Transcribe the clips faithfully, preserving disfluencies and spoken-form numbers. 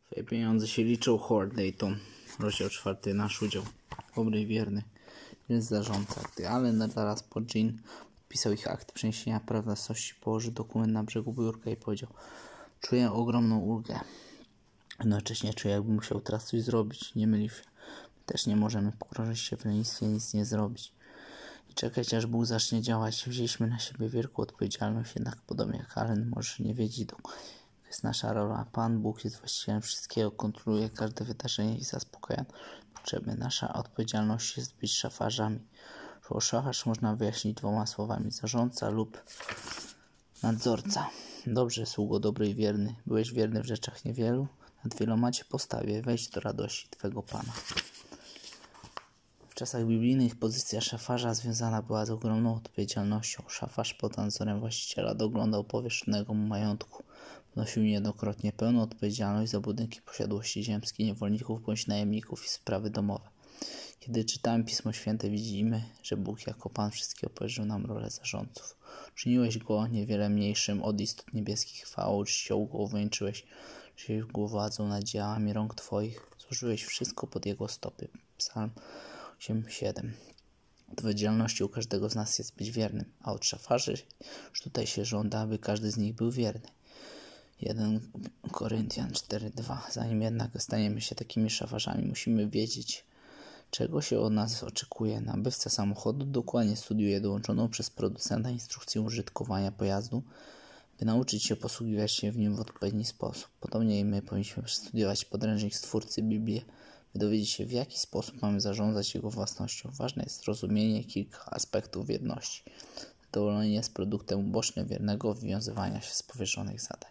Twoje pieniądze się liczą, Howard Dayton. Rozdział czwarty. Nasz udział. Dobry i wierny. Jest zarządca. Gdy Allen zaraz po Jean pisał ich akt przeniesienia praw własności, położył dokument na brzegu biurka i powiedział: czuję ogromną ulgę. Jednocześnie czuję, jakby musiał teraz coś zrobić. Nie mylił się. My też nie możemy pogrążyć się w lenistwie i nic nie zrobić. I czekać, aż Bóg zacznie działać. Wzięliśmy na siebie wielką odpowiedzialność, jednak podobnie jak Allen możesz nie wiedzieć, do jest nasza rola. Pan Bóg jest właścicielem wszystkiego, kontroluje każde wydarzenie i zaspokaja potrzeby. Nasza odpowiedzialność jest być szafarzami. Słowo szafarz można wyjaśnić dwoma słowami: zarządca lub nadzorca. Dobrze, sługo dobry i wierny. Byłeś wierny w rzeczach niewielu, nad wieloma cię postawię. Wejdź do radości Twego Pana. W czasach biblijnych pozycja szafarza związana była z ogromną odpowiedzialnością. Szafarz pod nadzorem właściciela doglądał powierzchownego mu majątku. Ponosił niejednokrotnie pełną odpowiedzialność za budynki, posiadłości ziemskie, niewolników bądź najemników i sprawy domowe. Kiedy czytamy Pismo Święte, widzimy, że Bóg jako Pan wszystkiego powierzył nam rolę zarządców. Czyniłeś Go niewiele mniejszym od istot niebieskich, chwałą, czcią Go uwieńczyłeś, czyniłeś Go władzą nad dziełami rąk Twoich, złożyłeś wszystko pod Jego stopy. Psalm osiem siedem. Odpowiedzialnością każdego z nas jest być wiernym, a od szafarzy już tutaj się żąda, aby każdy z nich był wierny. pierwszy Koryntian cztery dwa. Zanim jednak staniemy się takimi szafarzami, musimy wiedzieć, czego się od nas oczekuje. Nabywca samochodu dokładnie studiuje dołączoną przez producenta instrukcję użytkowania pojazdu, by nauczyć się posługiwać się w nim w odpowiedni sposób. Podobnie i my powinniśmy przestudiować podręcznik Stwórcy, Biblię, by dowiedzieć się, w jaki sposób mamy zarządzać jego własnością. Ważne jest zrozumienie kilka aspektów jedności. Zadowolenie jest produktem ubocznym wiernego wywiązywania się z powierzonych zadań.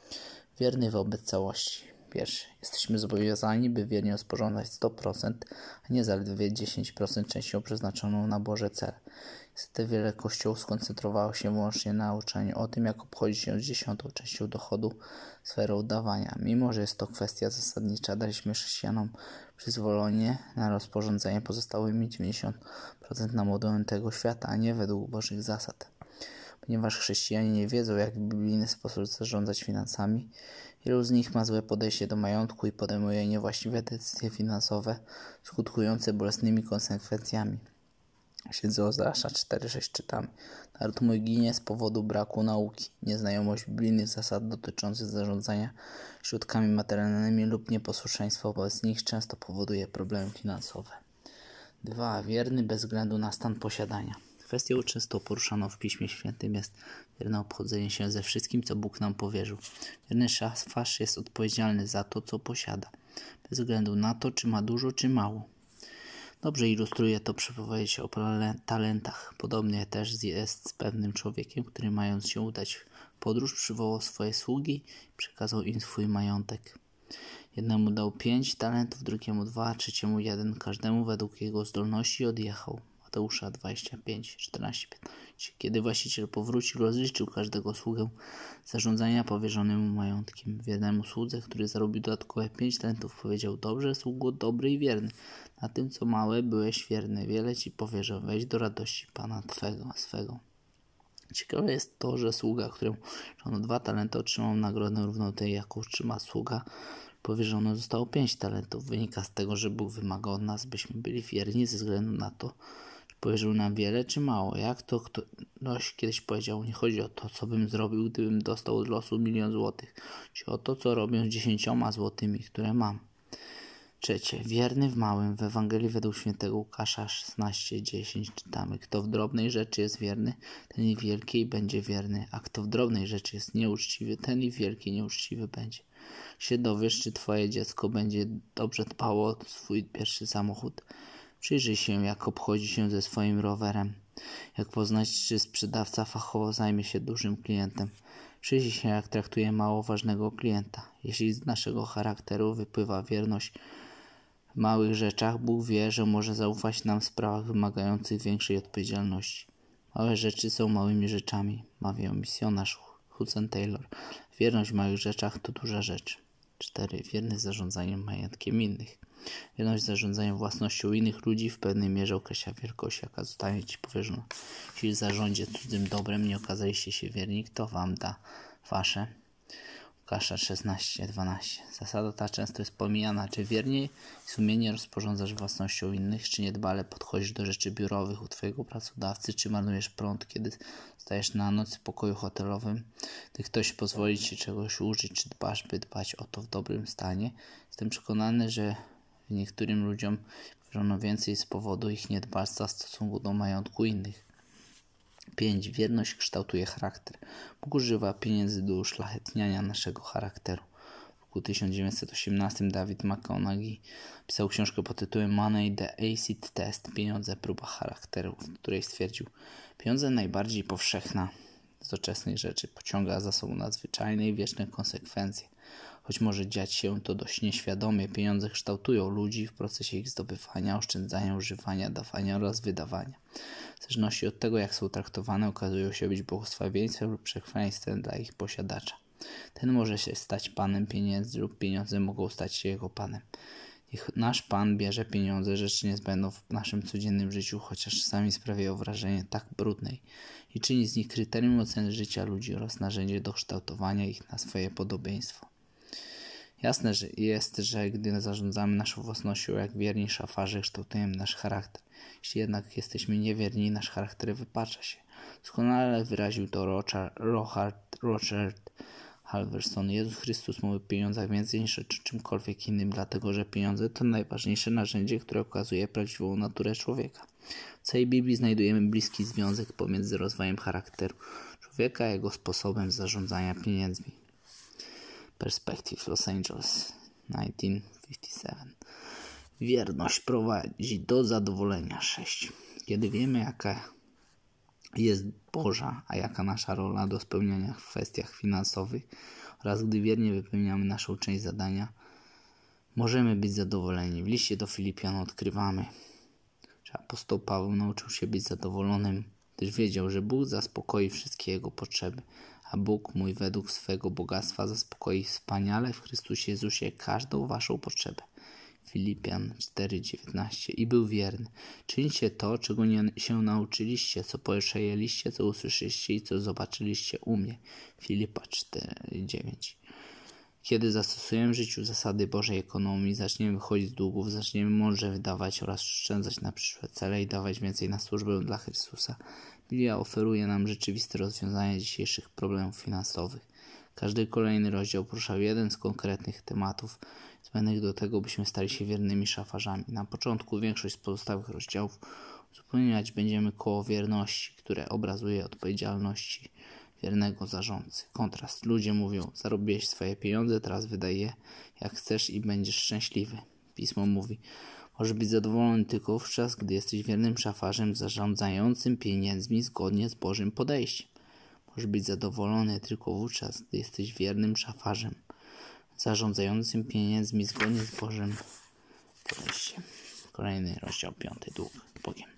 Wierny wobec całości. Pierwszy. Jesteśmy zobowiązani, by wiernie rozporządzać sto procent, a nie zaledwie dziesięć procent częścią przeznaczoną na Boże cele. Niestety wiele kościołów skoncentrowało się wyłącznie na nauczaniu o tym, jak obchodzić się z dziesiątą częścią dochodu, sferą dawania. Mimo że jest to kwestia zasadnicza, daliśmy chrześcijanom przyzwolenie na rozporządzenie pozostałymi dziewięćdziesiąt procent na modę tego świata, a nie według Bożych zasad. Ponieważ chrześcijanie nie wiedzą, jak w biblijny sposób zarządzać finansami, wielu z nich ma złe podejście do majątku i podejmuje niewłaściwe decyzje finansowe, skutkujące bolesnymi konsekwencjami. W księdze Ozeasza cztery sześć czytamy: naród mój ginie z powodu braku nauki. Nieznajomość biblijnych zasad dotyczących zarządzania środkami materialnymi lub nieposłuszeństwo wobec nich często powoduje problemy finansowe. dwa. Wierny bez względu na stan posiadania. Kwestią często poruszaną w Piśmie Świętym jest wierne obchodzenie się ze wszystkim, co Bóg nam powierzył. Wierny szafarz jest odpowiedzialny za to, co posiada, bez względu na to, czy ma dużo, czy mało. Dobrze ilustruje to przypowieść o talentach. Podobnie też jest z pewnym człowiekiem, który mając się udać w podróż, przywołał swoje sługi i przekazał im swój majątek. Jednemu dał pięć talentów, drugiemu dwa, trzeciemu jeden, każdemu według jego zdolności odjechał. Mateusza dwadzieścia pięć czternaście piętnaście. Kiedy właściciel powrócił, rozliczył każdego sługę zarządzania powierzonemu majątkiem. Wiernemu słudze, który zarobił dodatkowe pięć talentów, powiedział: dobrze, sługo dobry i wierny. Na tym, co małe, byłeś wierny. Wiele ci powierzę. Wejdź do radości Pana Twego, swego. Ciekawe jest to, że sługa, któremu powierzono dwa talenty, otrzymał nagrodę równą tej, jaką otrzyma sługa powierzono zostało pięć talentów. Wynika z tego, że Bóg wymaga od nas, byśmy byli wierni ze względu na to, czy powierzył nam wiele czy mało. Jak to ktoś kiedyś powiedział: nie chodzi o to, co bym zrobił, gdybym dostał od losu milion złotych. Chodzi o to, co robię z dziesięcioma złotymi, które mam. Trzecie. Wierny w małym. W Ewangelii według świętego Łukasza szesnaście dziesięć czytamy: kto w drobnej rzeczy jest wierny, ten i w wielkiej będzie wierny, a kto w drobnej rzeczy jest nieuczciwy, ten i w wielkiej nieuczciwy będzie. Się dowiesz, czy twoje dziecko będzie dobrze dbało o swój pierwszy samochód. Przyjrzyj się, jak obchodzi się ze swoim rowerem. Jak poznać, czy sprzedawca fachowo zajmie się dużym klientem. Przyjrzyj się, jak traktuje mało ważnego klienta. Jeśli z naszego charakteru wypływa wierność w małych rzeczach, Bóg wie, że może zaufać nam w sprawach wymagających większej odpowiedzialności. Małe rzeczy są małymi rzeczami, mawiał misjonarz Hudson Taylor. Wierność w małych rzeczach to duża rzecz. cztery. Wierny zarządzaniem majątkiem innych. Wierność w zarządzaniu własnością innych ludzi w pewnej mierze określa wielkość, jaka zostanie ci powierzona. Jeśli w zarządzie cudzym dobrem nie okazaliście się wierni, kto wam da wasze? Łukasza szesnaście dwanaście. Zasada ta często jest pomijana. Czy wiernie i sumiennie rozporządzasz własnością innych, czy niedbale podchodzisz do rzeczy biurowych u twojego pracodawcy, czy marnujesz prąd, kiedy stajesz na noc w pokoju hotelowym, gdy ktoś pozwoli ci czegoś użyć, czy dbasz, by dbać o to w dobrym stanie? Jestem przekonany, że niektórym ludziom powierzono więcej z powodu ich niedbalstwa w stosunku do majątku innych. pięć. Wierność kształtuje charakter. Bóg używa pieniędzy do uszlachetniania naszego charakteru. W roku tysiąc dziewięćset osiemnastym David McConaughey pisał książkę pod tytułem Money the Acid Test. Pieniądze, próba charakteru, w której stwierdził: pieniądze najbardziej powszechna z doczesnych rzeczy pociąga za sobą nadzwyczajne i wieczne konsekwencje. Choć może dziać się to dość nieświadomie, pieniądze kształtują ludzi w procesie ich zdobywania, oszczędzania, używania, dawania oraz wydawania. W zależności od tego, jak są traktowane, okazują się być błogosławieństwem lub przekleństwem dla ich posiadacza. Ten może się stać panem pieniędzy lub pieniądze mogą stać się jego panem. Niech nasz Pan bierze pieniądze, rzecz niezbędną w naszym codziennym życiu, chociaż czasami sprawiają wrażenie tak brudnej, i czyni z nich kryterium oceny życia ludzi oraz narzędzie do kształtowania ich na swoje podobieństwo. Jasne że jest, że gdy zarządzamy naszą własnością, jak wierni szafarze, kształtujemy nasz charakter. Jeśli jednak jesteśmy niewierni, nasz charakter wypacza się. Doskonale wyraził to Rochard, Rochard Halverson. Jezus Chrystus mówił o pieniądzach więcej niż o czymkolwiek innym, dlatego że pieniądze to najważniejsze narzędzie, które okazuje prawdziwą naturę człowieka. W całej Biblii znajdujemy bliski związek pomiędzy rozwojem charakteru człowieka a jego sposobem zarządzania pieniędzmi. Perspective, Los Angeles, tysiąc dziewięćset pięćdziesiąty siedem. Wierność prowadzi do zadowolenia. sześć. Kiedy wiemy, jaka jest Boża, a jaka nasza rola do spełniania w kwestiach finansowych, oraz gdy wiernie wypełniamy naszą część zadania, możemy być zadowoleni. W liście do Filipian odkrywamy, że apostoł Paweł nauczył się być zadowolonym, gdyż wiedział, że Bóg zaspokoi wszystkie jego potrzeby, a Bóg mój według swego bogactwa zaspokoi wspaniale w Chrystusie Jezusie każdą waszą potrzebę. Filipian cztery dziewiętnaście. I był wierny. Czyńcie to, czego nie się nauczyliście, co przejęliście, co usłyszeliście i co zobaczyliście u mnie. Filipa cztery dziewięć. Kiedy zastosujemy w życiu zasady Bożej ekonomii, zaczniemy wychodzić z długów, zaczniemy mądrze wydawać oraz oszczędzać na przyszłe cele i dawać więcej na służbę dla Chrystusa. Biblia oferuje nam rzeczywiste rozwiązania dzisiejszych problemów finansowych. Każdy kolejny rozdział poruszał jeden z konkretnych tematów zbędnych do tego, byśmy stali się wiernymi szafarzami. Na początku większość z pozostałych rozdziałów uzupełniać będziemy koło wierności, które obrazuje odpowiedzialności wiernego zarządcy. Kontrast. Ludzie mówią: zarobiłeś swoje pieniądze, teraz wydaj je jak chcesz i będziesz szczęśliwy. Pismo mówi: możesz być zadowolony tylko wówczas, gdy jesteś wiernym szafarzem zarządzającym pieniędzmi zgodnie z Bożym podejściem. Możesz być zadowolony tylko wówczas, gdy jesteś wiernym szafarzem zarządzającym pieniędzmi zgodnie z Bożym podejściem. Kolejny rozdział, piąty, dług Bogiem.